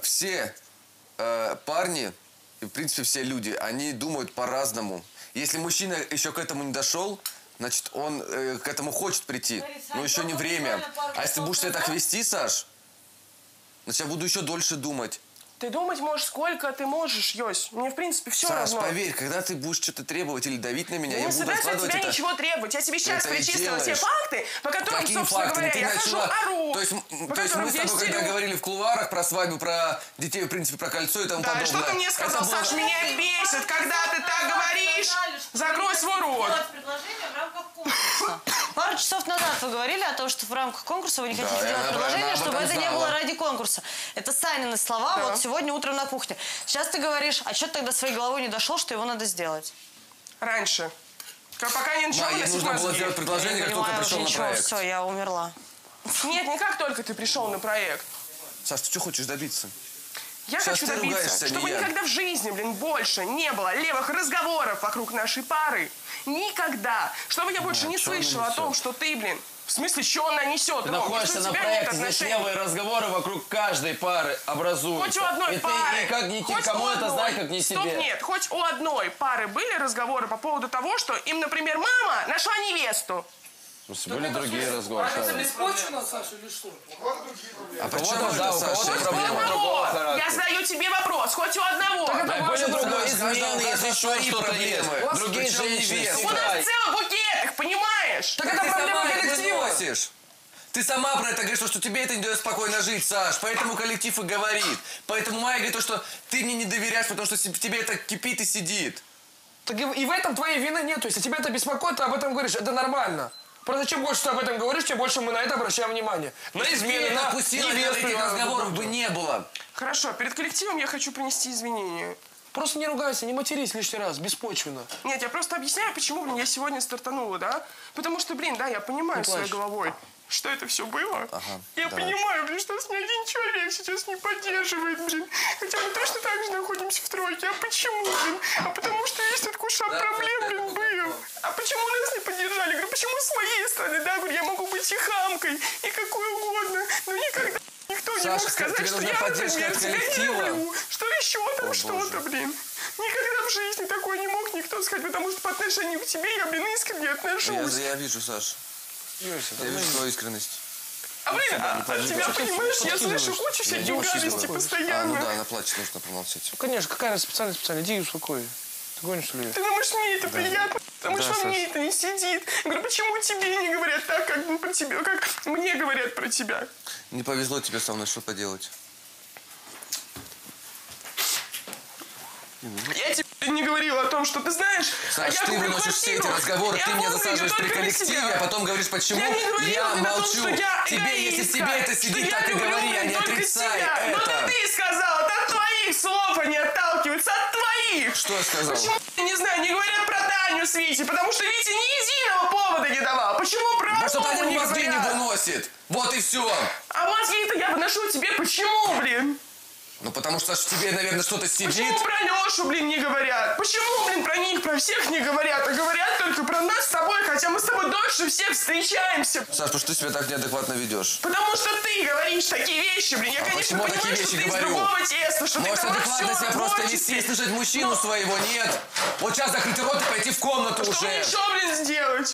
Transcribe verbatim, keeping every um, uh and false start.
все э, парни, и, в принципе, все люди, они думают по-разному. Если мужчина еще к этому не дошел, значит, он э, к этому хочет прийти, но еще не время. А если будешь себя так вести, Саш, значит, я буду еще дольше думать. Ты думать можешь, сколько ты можешь, Йось. Мне, в принципе, все Саш, равно. поверь, когда ты будешь что-то требовать или давить на меня, я я не буду собираюсь от откладывать тебя это. ничего требовать. Я тебе сейчас перечислила те факты, по которым, Какие собственно факты? говоря, Ты я начала... хожу, ору. То есть, по то есть мы с тобой, когда истерю. говорили в кулуарах про свадьбу, про детей, в принципе, про кольцо и тому да, подобное. что ты мне сказал, было... Саш, меня бесит, когда ты так говоришь. Закрой свой рот. Пару часов назад вы говорили о том, что в рамках конкурса вы не хотите да, делать она, предложение, она чтобы это знала. не было ради конкурса. Это Санины слова да. вот сегодня утром на кухне. Сейчас ты говоришь, а что ты тогда своей головой не дошел, что его надо сделать? Раньше. Пока я начала Ей нужно было сделать предложение, как только пришел на проект. Все, я умерла. Нет, не как только ты пришел на проект. Саш, ты что хочешь добиться? Я Сейчас хочу ты добиться, ругаешься, чтобы не я. никогда в жизни, блин, больше не было левых разговоров вокруг нашей пары. Никогда. Чтобы я больше Да, не что она слышала о том, несет? что ты, блин, в смысле, что она несет? Ты Ром, находишься если у на тебя нет проекте, здесь отношений. левые разговоры вокруг каждой пары образуются. Хоть у одной и пары. Ты, и как не хоть кому у это одной. знать, как не Стоп, тебе. нет. Хоть у одной пары были разговоры по поводу того, что им, например, мама нашла невесту. Были другие разговоры. Это беспочвенно, Саша, или что? А У почему кого-то, да, это, у кого-то Саша? Хоть у проблема одного. другого Я характера. задаю тебе вопрос. Хоть у одного. Так были другие Саша, измены, каждого если что, свои что-то есть. проблемы. Другие Причем женщины. невеста. У нас всегда. целый букет их, понимаешь? Так Так это ты проблема сама это коллектива. выносишь. Ты сама про это говоришь, что тебе это не дает спокойно жить, Саш. Поэтому коллектив и говорит. Поэтому Майя говорит, то, что ты мне не доверяешь, потому что в тебе это кипит и сидит. Так и, и в этом твоей вины нет. То есть, если тебя это беспокоит, ты об этом говоришь. Это нормально. Просто чем больше ты об этом говоришь, тем больше мы на это обращаем внимание. На измены, Ты на отпустила, невесту. этих на- разговоров бы не было. Хорошо, перед коллективом я хочу принести извинения. Просто не ругайся, не матерись лишний раз, беспочвенно. Нет, я просто объясняю, почему, блин, я сегодня стартанула, да? Потому что, блин, да, я понимаю своей головой, что это все было. Ага, я давай. понимаю, блин, что с ни один человек сейчас не поддерживает, блин. Хотя мы точно так же находимся в тройке. А почему, блин? А потому что есть тут куча проблем, блин, был. А почему нас не поддержали? Говорю, почему с моей стороны, да? Говорю, я могу быть и хамкой, и какой угодно, но никогда никто не Саша, мог сказать, тебе что нужна я, поддержка например, от тебя не коллектива. люблю. Что еще там О, что-то, Боже. блин. Никогда в жизни такое не мог никто сказать, потому что по отношению к тебе я, блин, искренне Я, отношусь. я вижу, Саш. Юрься, Я вижу твою искренность. А, блин, а от тебя, понимаешь, я слышу кучу всяких не гадостей успокойся. А, ну постоянно. да, она плачет, нужно помолчать. Ну, конечно, какая специальность специальная. Иди успокой. Ты гонишь, что ли? Ты думаешь, мне это приятно? Потому Да, что Саш. мне это не сидит. Я говорю, почему тебе не говорят так, как ну, про тебя, как мне говорят про тебя? Не повезло тебе со мной, что поделать. Я тебе не говорила о том, что ты знаешь, а Саш, я ты куплю выносишь все эти квартиру, разговоры, я ты меня оформлю засаживаешь её при только на коллективе, себя. а потом говоришь, почему Я не говорила я именно о том, молчу. что я Тебе, если эгоистка, тебе это что сидит, я так и люблю, говори, а блин, не только отрицай себя. Но это. это ты сказала, это от твоих слов они отталкиваются, от твоих. Что я сказал? Почему, я не знаю, не говорят про Таню с Витей, потому что Витя ни единого повода не давал. Почему про Потому что Артема Таня не мозги не говорят? выносит. Вот и все. А мозги-то я выношу тебе почему, блин? Ну, потому что Саш, тебе, наверное, что-то сидит. Почему про Лешу, блин, не говорят? Почему, блин, про них, про всех не говорят? А говорят только про нас с тобой, хотя мы с тобой дольше всех встречаемся. Саш, потому что ты себя так неадекватно ведешь. Потому что ты говоришь такие вещи, блин. Я, А конечно, почему понимаю, такие что вещи ты говорю? из другого теста, что Может, ты про адекватно актера себя просто творческий. вести, слушать мужчину своего, нет. Вот сейчас закрыть рот и пойти в комнату Что уже. мне еще, блин, сделать?